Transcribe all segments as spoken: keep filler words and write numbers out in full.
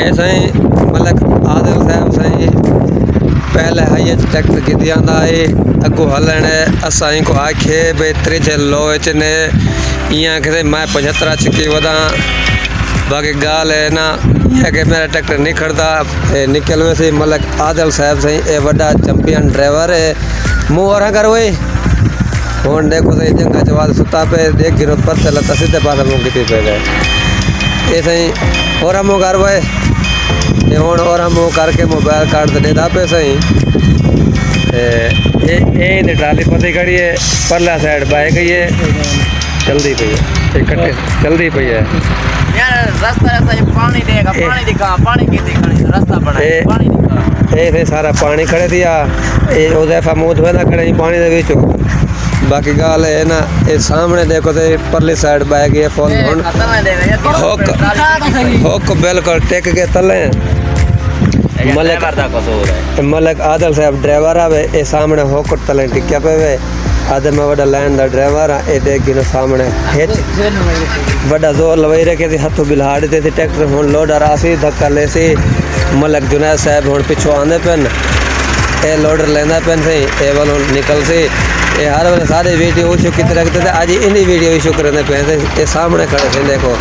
सही मलक आदिल साहब सही पहले हाई ट्रैक्टर की आंदा है अगू हलन असा को आखे भाई त्रिजे लोच ने इं कि मैं पचहत्तर चिकी वदा बाकी गाल है ना यह कि मेरा ट्रैक्टर नहीं खड़ता निकल में से मलक आदिल साहब सही ए बड़ा चैंपियन ड्राइवर है मुँह और कर वही हूँ देखो सही जंगा जवाब सुता पे देख गिरो पर चला सीधे पास मुँह की पे गए ये सही और हम कर वाए ये हूँ और हम करके मोबाइल कार्ड दे देता पे सही ये ट्राली पती खड़ी है परला साइड बाइक है जल्दी पे है कट्टे जल्दी पे है यार रास्ता रास्ता पानी देगा पानी दिखा पानी की दिखानी रास्ता बना पानी दिखा ए थे सारा पानी खड़े दिया ए ओदेफा मुंह धोना खड़े पानी दे विच बाकी गाल है ना ये सामने देखो तो परली साइड बैग है फोन होक होक बिल्कुल टेक के तले मलक मलक आदिल साहब ड्राइवर आवे ये सामने होक तले टिक्या पे वे आदे में बड़ा लाइन दा ड्राइवर आ ए देख गिनो सामने हिच बड़ा जोर लवाई रखे थे हाथों बिल्हाड़ देते थे ट्रैक्टर हुन लोडर आसी धक्का ले सी मलक जुनैद साहब हुन पिछो आंदे पेन ए लोडर लेंदा पेन से ए वालों निकल से ये हर वाले सारे वीडियो इशू की तरह करते थे आज इन्हीं वीडियो इशू करने पे थे ये सामने खड़े थे देखो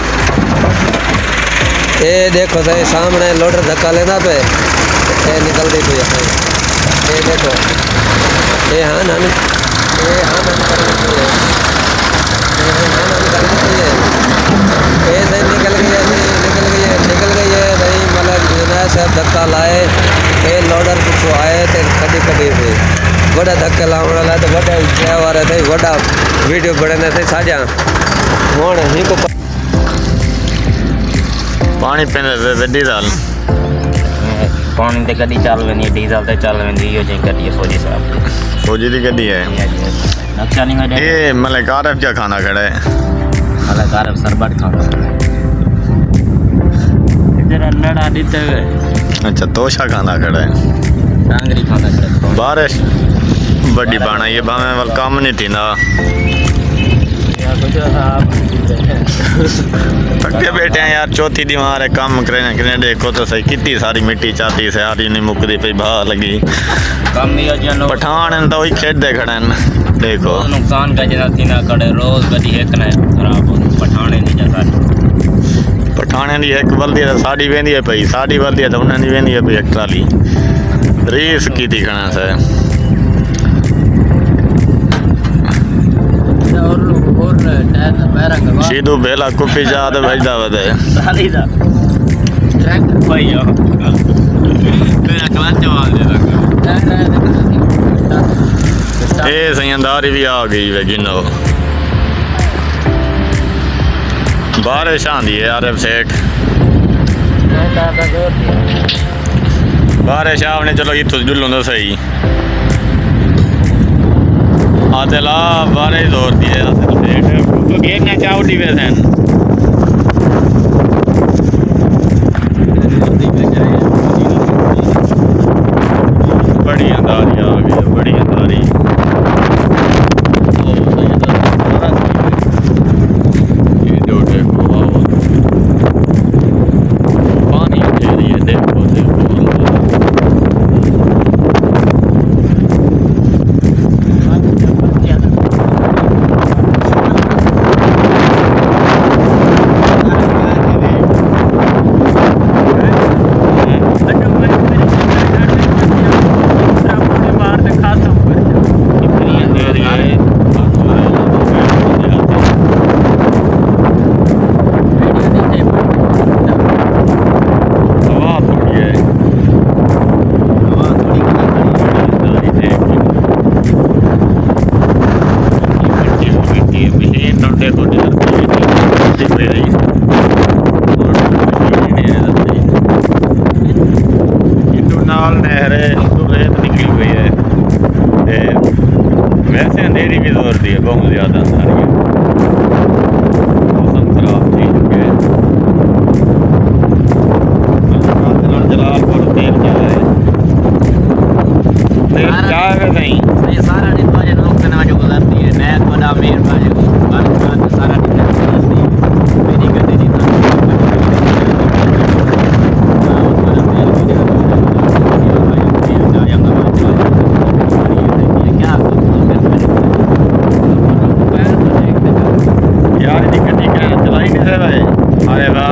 ये देखो सही सामने लोडर धक्का लेना पे ये निकलती थी ये देखो ये हाँ नान ये हाँ नान करती है ये हाँ नान करती है ये सही निकल गई है निकल गई है निकल गई है भाई मतलब जुनैद साहब धक्का लाए ये लोडर पिछू आए थे कटी कटी थे बड़ा धक्के लाने वाला तो बड़ा ड्राइवर है बड़ा वीडियो बनाने थे साझा हूँ ही को पानी पीने डीजल पानी ते गड्डी चल वेंदी डीजल ते चल वेंदी यो जी गड्डी फौजी साहब फौजी दी गड्डी है नक्शा नहीं में ये मलक आरफ क्या खाना खड़ा है मलक आरफ सरबत खाना इधर लड़ा देते हुए अच्छा तोशा खाना खड़ा है टांगरी खाना खड़ा बारिश बड़ी बाना ये भावे वाल काम नहीं थी ना थके बैठे हैं यार चौथी दीवार है काम करने करने देखो तो सही कितनी सारी मिट्टी चाहती से यार नहीं मुकदी पे भा लगी पठान तो वही खेत दे खड़े हैं देखो नुकसान का जना थी ना करे रोज गड्डी एक ना खराब हो पठाने नहीं जाता पठाने दी एक बल्दी है साड़ी वेंदी है पई साड़ी बल्दी है तो उन्हें नहीं वेंदी है पई एक ट्राली रेस की दिखना से सीधू बेला कुपी जा तो भेजदा वदे साली दा ट्रैक्टर भाई हो तेरा क्लच मार दे ए सैयदारी भी आ गई वे गिनो बारिश आंदी है यार सेठ बारिश आपने चलो इतों जुल्लों तो सही आदिला बारिश दौर दी है सेठ घेरना चाउटी वैसे बड़ी अंदारी आ गई बड़ी अंदारी ये जो देखो पानी घेरी है देखो देखो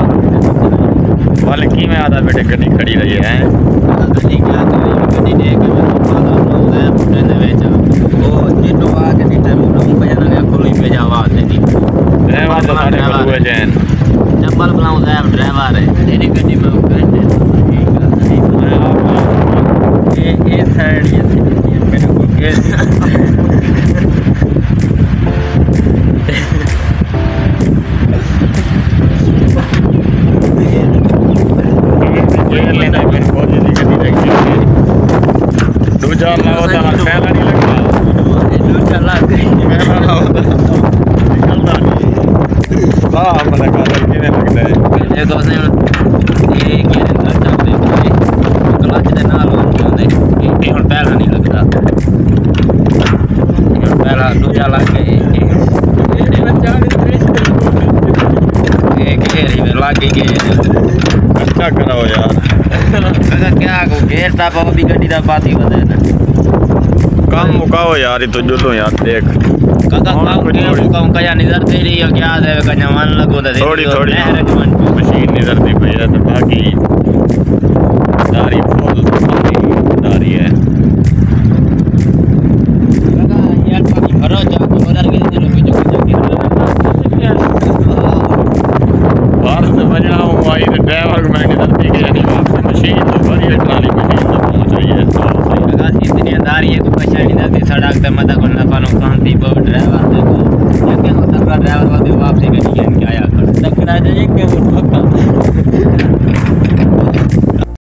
वाले की में आधा बेटे गड्डी खड़ी रही है गड्डी क्या करी गड्डी देख के मैं पाला ब्लाउज है मुंडे ने बेचा ओ जितो आ के नीचे मुंडा बजा लगा खोली पे जावा देती ड्राइवर तो सारे बलुए जैन डबल ब्लाउज है ड्राइवर है तेरी गड्डी में बैठे ये ये साइड ये मेरे को के दूजा होता ना पहला नहीं लगता दूजा लग गई हाँ मतलब कादर किने लगता है ये तो से ये क्या करता है क्लच दे नाल होंदे ये हुन पहला नहीं लगता ये पहला दूजा लग गई एक घेरी में लग गई अच्छा करो यार अगर क्या को घेरता पाओ भी गड्डी दा बात ही बता ना काम मुकाओ यार ये तो जुलो यार देख काका काम के मुकाओ कया नजर दे रही हो क्या दे कन्या मन लगो दे थोड़ी थोड़ी मशीन नजर दी पई है तो बाकी दारी फुल दारी है काका यार पानी भरो जा तो उधर के चलो पीछे पीछे बाहर से बजना हूँ आई तो ड्राइवर को मैंने नजर दी कि वापस मशीन तो बड़ी है ट्राली मशीन तो पहुंच रही है काका इतनी अंधारी है को पहचान नहीं दे सड़क पे मत को ना पानो कांति पर ड्राइवर देखो ये क्या होता है ड्राइवर वाले वापसी के लिए क्या आया कर दक्षिणा दे के वो